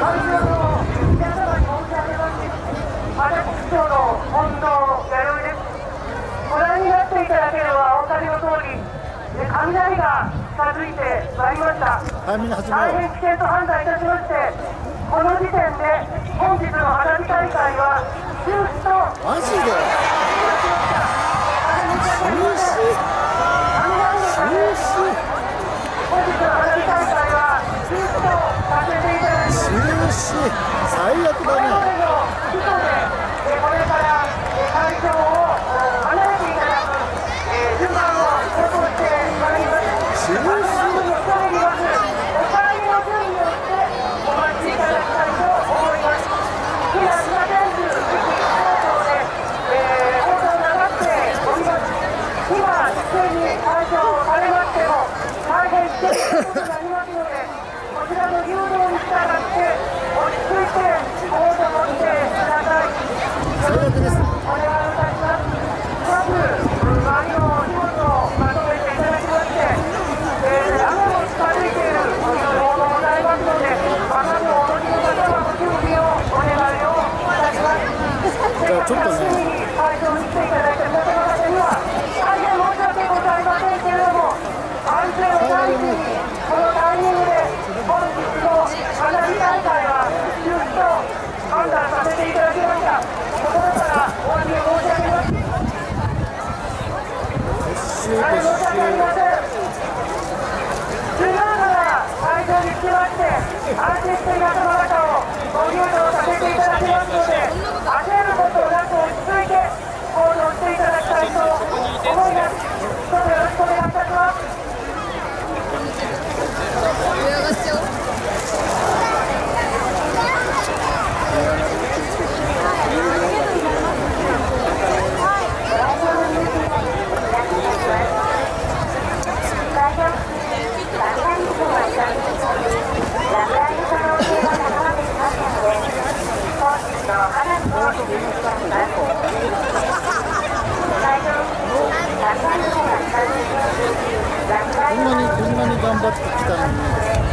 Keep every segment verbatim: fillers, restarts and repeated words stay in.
雷が近づいてまいりました。大変危険と判断いたしまして、この時点で本日の花火大会は中止とマジで中止本日の花火大会は中止とさせていただきます。中止最悪だね。これでこれから会場を離れていただく順番を放送してまいります。中止お帰りの準備をしてお待ちいただきたいと思います。避難が全部放送で、えー、放送流しております。今すでに会場されましても大変危険なことになりますので、こちらの誘導に従って落ち着いて放送してください。よろしくお願いいたします。まず周りの荷物をまとめていただきまして、えー、雨も近づいているという報道もございますので、雨のお乗りの方はご準備をお願いをいたします。じゃあちょっとね、会場に来ていただいた皆様方には大変申し訳ございませんけれども、安全を第一にこのタイミングで本日の花火大会は中止と判断させていただきました。心からお詫びを申し上げます。大変申し訳ありません。じゅうななから会場に来まして安心して皆様方をご入場させていただきますので、焦ることなく落ち着いて行動していただきたいと思います。どうぞよろしくお願いいたします。こんなにこんなに頑張ってきたのに。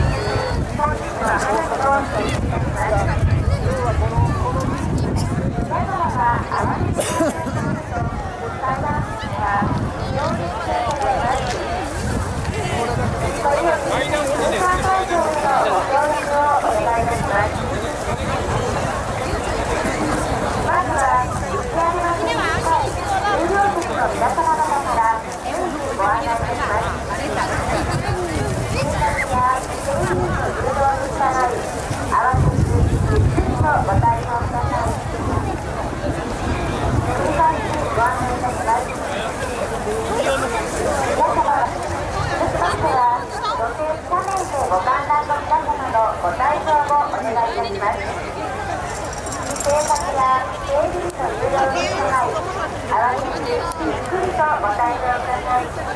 ご観覧の皆様のご退場をお願いいたします。警察や警備員の誘導に従い、慌てずゆっくりとご退場ください。